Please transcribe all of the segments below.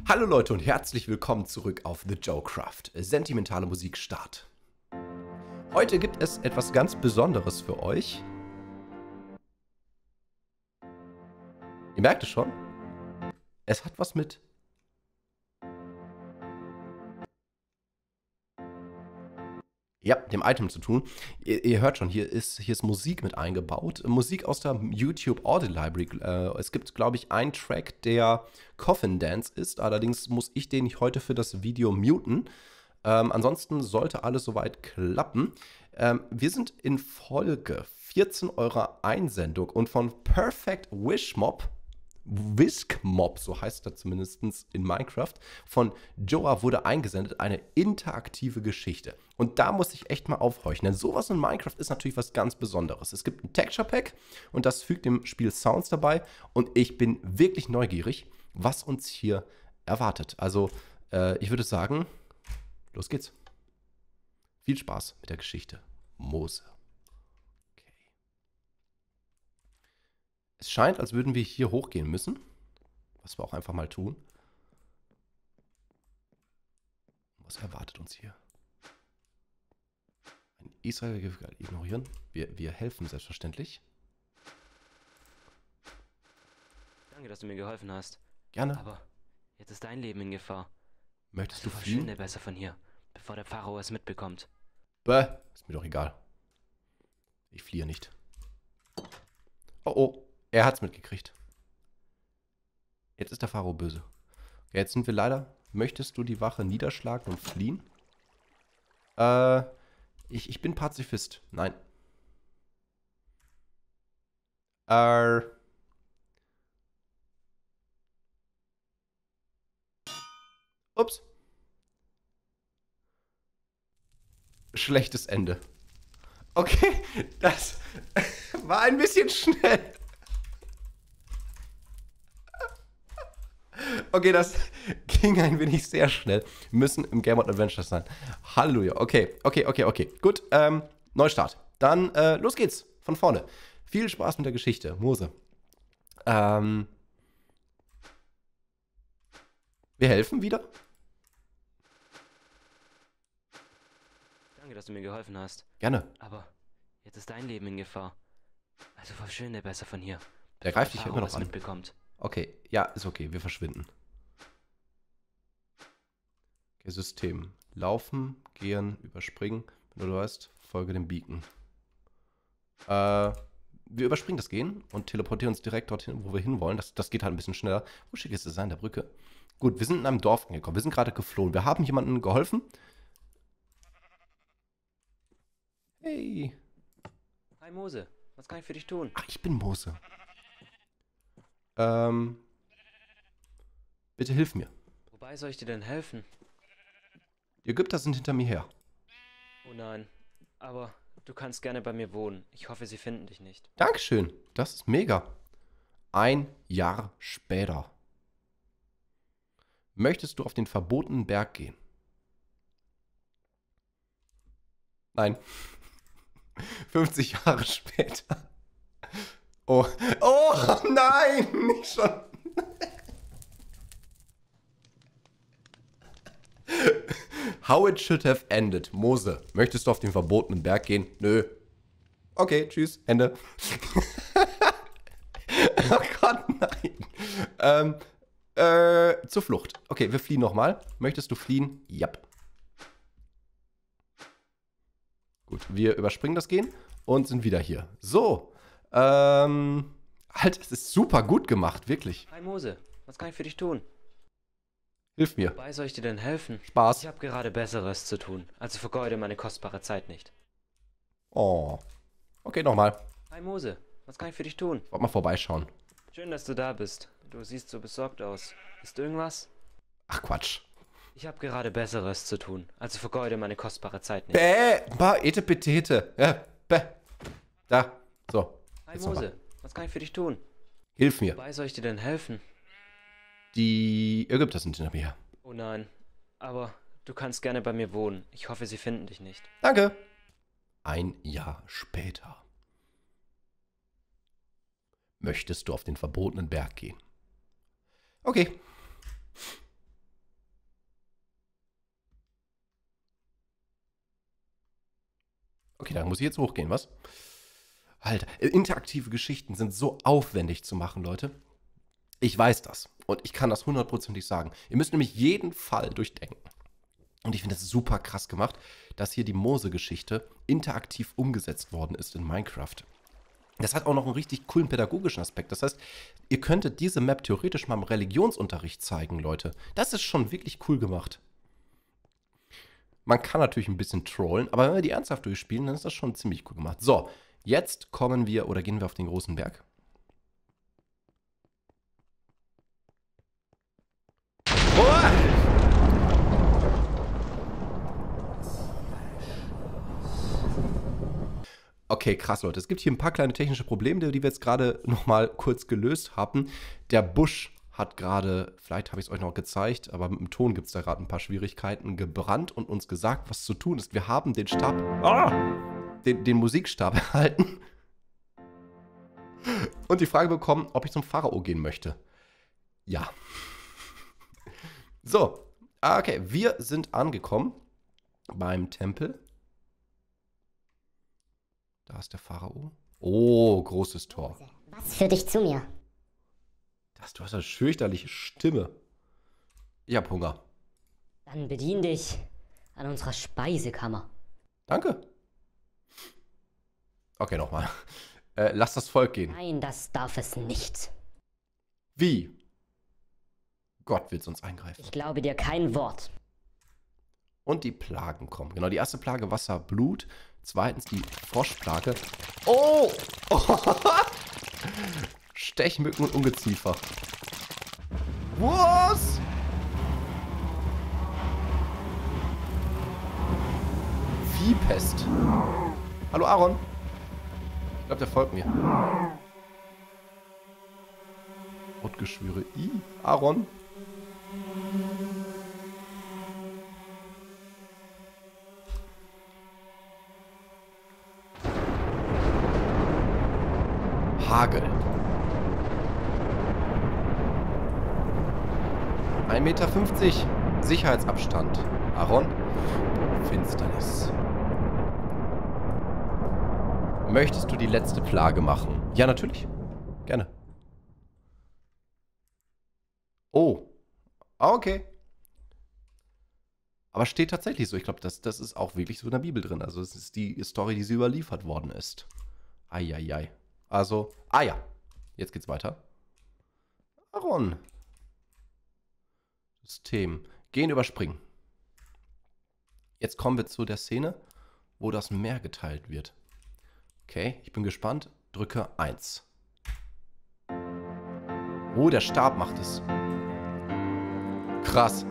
Hallo Leute und herzlich willkommen zurück auf The Joecraft. Sentimentale Musik Start. Heute gibt es etwas ganz Besonderes für euch. Ihr merkt es schon. Es hat was mit dem Item zu tun. Ihr hört schon, hier ist Musik mit eingebaut. Musik aus der YouTube Audio Library. Es gibt, glaube ich, einen Track, der Coffin Dance ist. Allerdings muss ich den heute für das Video muten. Ansonsten sollte alles soweit klappen. Wir sind in Folge 14 eurer Einsendung und von Perfect Wish Mob, Whisk Mob, so heißt er zumindest in Minecraft, von Joa wurde eingesendet, eine interaktive Geschichte. Und da muss ich echt mal aufhorchen, denn sowas in Minecraft ist natürlich was ganz Besonderes. Es gibt ein Texture Pack und das fügt dem Spiel Sounds dabei und ich bin wirklich neugierig, was uns hier erwartet. Also, ich würde sagen, los geht's. Viel Spaß mit der Geschichte Mose. Es scheint, als würden wir hier hochgehen müssen. Was wir auch einfach mal tun. Was erwartet uns hier? Ein Israel ignorieren. Wir helfen selbstverständlich. Danke, dass du mir geholfen hast. Gerne. Aber jetzt ist dein Leben in Gefahr. Möchtest du Verschwinde fliehen? besser von hier, bevor der Pharao es mitbekommt. Bäh, ist mir doch egal. Ich fliehe nicht. Oh, oh. Er hat's mitgekriegt. Jetzt ist der Pharao böse. Jetzt sind wir leider... Möchtest du die Wache niederschlagen und fliehen? Ich bin Pazifist. Nein. Ups. Schlechtes Ende. Okay, das war ein bisschen schnell. Okay, das ging ein wenig sehr schnell. Wir müssen im Game Mode Adventure sein. Halleluja. Okay. Gut, Neustart. Dann, los geht's. Von vorne. Viel Spaß mit der Geschichte. Mose. Wir helfen wieder. Danke, dass du mir geholfen hast. Gerne. Aber jetzt ist dein Leben in Gefahr. Also verschwinde besser von hier, Der bevor greift dich Pharao immer noch es an. mitbekommt. Okay, ja, ist okay. Wir verschwinden. Okay, System. Laufen, gehen, überspringen. Wenn du weißt, folge dem Beacon. Wir überspringen das Gehen und teleportieren uns direkt dorthin, wo wir hinwollen. Das geht halt ein bisschen schneller. Wo schick ist es an der Brücke? Gut, wir sind in einem Dorf angekommen. Wir sind gerade geflohen. Wir haben jemandem geholfen. Hey. Hi Mose, was kann ich für dich tun? Ach, ich bin Mose. Bitte hilf mir. Wobei soll ich dir denn helfen? Die Ägypter sind hinter mir her. Oh nein, aber du kannst gerne bei mir wohnen. Ich hoffe, sie finden dich nicht. Dankeschön. Das ist mega. Ein Jahr später. Möchtest du auf den verbotenen Berg gehen? Nein. 50 Jahre später. Oh. Oh nein, nicht schon. How it should have ended. Mose, möchtest du auf den verbotenen Berg gehen? Nö. Okay, tschüss, Ende. Oh Gott, nein. Zur Flucht. Okay, wir fliehen nochmal. Möchtest du fliehen? Jap. Gut, wir überspringen das Gehen und sind wieder hier. So, halt, es ist super gut gemacht, wirklich. Hi Mose, was kann ich für dich tun? Hilf mir. Wobei soll ich dir denn helfen? Spaß. Ich habe gerade Besseres zu tun, also vergeude meine kostbare Zeit nicht. Oh. Okay, nochmal. Hi Mose, was kann ich für dich tun? Wollt mal vorbeischauen. Schön, dass du da bist. Du siehst so besorgt aus. Ist irgendwas? Ach, Quatsch. Ich habe gerade Besseres zu tun, also vergeude meine kostbare Zeit nicht. Ete petete. Ja, bäh. Da. So. Hi Jetzt noch Mose, was kann ich für dich tun? Hilf mir. Wobei soll ich dir denn helfen? Die Ägypter sind hinter mir her. Oh nein, aber du kannst gerne bei mir wohnen. Ich hoffe, sie finden dich nicht. Danke. Ein Jahr später. Möchtest du auf den verbotenen Berg gehen? Okay. Okay, dann muss ich jetzt hochgehen, was? Alter, interaktive Geschichten sind so aufwendig zu machen, Leute. Ich weiß das. Und ich kann das hundertprozentig sagen. Ihr müsst nämlich jeden Fall durchdenken. Und ich finde das super krass gemacht, dass hier die Mose-Geschichte interaktiv umgesetzt worden ist in Minecraft. Das hat auch noch einen richtig coolen pädagogischen Aspekt. Das heißt, ihr könntet diese Map theoretisch mal im Religionsunterricht zeigen, Leute. Das ist schon wirklich cool gemacht. Man kann natürlich ein bisschen trollen, aber wenn wir die ernsthaft durchspielen, dann ist das schon ziemlich cool gemacht. So, jetzt kommen wir, oder gehen wir auf den großen Berg. Oh! Okay, krass, Leute. Es gibt hier ein paar kleine technische Probleme, die wir jetzt gerade nochmal kurz gelöst haben. Der Busch hat gerade, vielleicht habe ich es euch noch gezeigt, aber mit dem Ton gibt es da gerade ein paar Schwierigkeiten, gebrannt und uns gesagt, was zu tun ist. Wir haben den Stab, den Musikstab erhalten und die Frage bekommen, ob ich zum Pharao gehen möchte. Ja. So, okay, wir sind angekommen beim Tempel. Da ist der Pharao. Oh, großes Tor. Was führt dich zu mir? Du hast eine fürchterliche Stimme. Ich hab Hunger. Dann bedien dich an unserer Speisekammer. Danke. Okay, nochmal. Lass das Volk gehen. Nein, das darf es nicht. Wie? Gott wird uns eingreifen. Ich glaube dir kein Wort. Und die Plagen kommen. Genau, die erste Plage Wasser, Blut. Zweitens die Froschplage. Oh! Stechmücken und Ungeziefer. Was? Viehpest. Hallo Aaron. Ich glaube, der folgt mir. Rotgeschwüre. Aaron. Hagel. 1,50 Meter Sicherheitsabstand. Aaron. Finsternis. Möchtest du die letzte Plage machen? Ja, natürlich. Gerne. Oh. Okay. Aber steht tatsächlich so. Ich glaube, das ist auch wirklich so in der Bibel drin. Also es ist die Story, die sie überliefert worden ist. Eieiei. Also, ja. Jetzt geht's weiter. Aaron. System. Gehen überspringen. Jetzt kommen wir zu der Szene, wo das Meer geteilt wird. Okay, ich bin gespannt. Drücke 1. Oh, der Stab macht es. Krass.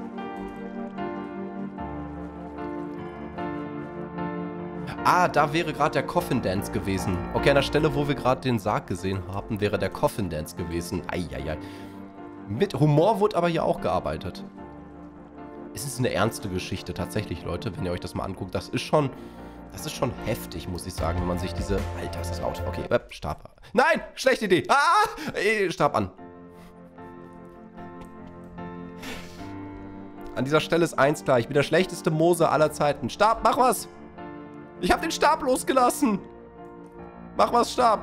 Da wäre gerade der Coffin Dance gewesen. Okay, an der Stelle, wo wir gerade den Sarg gesehen haben, wäre der Coffin Dance gewesen. Eieiei. Mit Humor wurde aber hier auch gearbeitet. Es ist eine ernste Geschichte, tatsächlich, Leute, wenn ihr euch das mal anguckt. Das ist schon heftig, muss ich sagen, wenn man sich diese... Alter, ist das laut. Okay, Stab. Nein, schlechte Idee. Stab an. An dieser Stelle ist eins klar. Ich bin der schlechteste Mose aller Zeiten. Stab, mach was. Ich habe den Stab losgelassen. Mach was, Stab.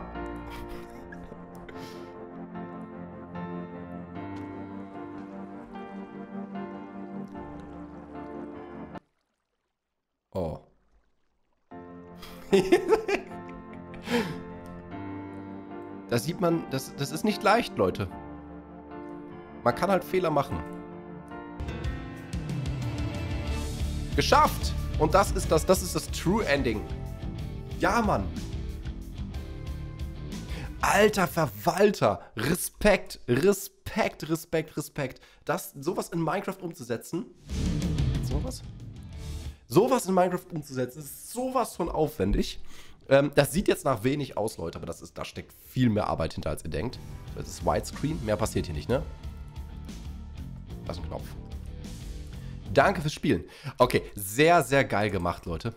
Oh. Da sieht man, das ist nicht leicht, Leute. Man kann halt Fehler machen. Geschafft! Und das ist das True Ending. Ja, Mann. Alter Verwalter. Respekt, Respekt, Respekt, Respekt. Sowas in Minecraft umzusetzen. Sowas in Minecraft umzusetzen, ist sowas von aufwendig. Das sieht jetzt nach wenig aus, Leute, aber da steckt viel mehr Arbeit hinter, als ihr denkt. Das ist Widescreen. Mehr passiert hier nicht, ne? Das ist ein Knopf. Danke fürs Spielen. Okay, sehr, sehr geil gemacht, Leute.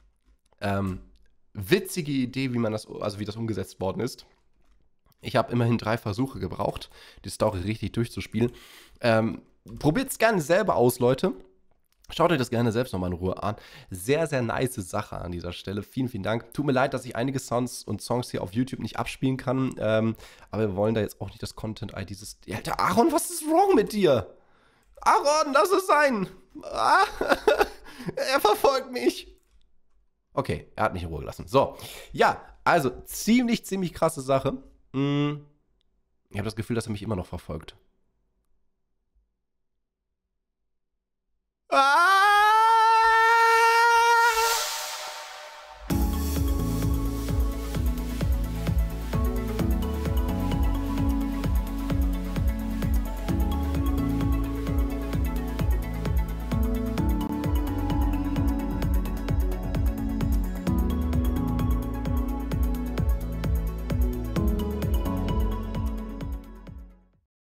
Witzige Idee, wie das umgesetzt worden ist. Ich habe immerhin 3 Versuche gebraucht, die Story richtig durchzuspielen. Probiert es gerne selber aus, Leute. Schaut euch das gerne selbst nochmal in Ruhe an. Sehr, sehr nice Sache an dieser Stelle. Vielen, vielen Dank. Tut mir leid, dass ich einige Sounds und Songs hier auf YouTube nicht abspielen kann. Aber wir wollen da jetzt auch nicht das Content-ID dieses... Alter, Aaron, was ist wrong mit dir? Aaron, lass es sein. Ah, er verfolgt mich. Okay, er hat mich in Ruhe gelassen. So, ja, also ziemlich, ziemlich krasse Sache. Ich habe das Gefühl, dass er mich immer noch verfolgt. Ah!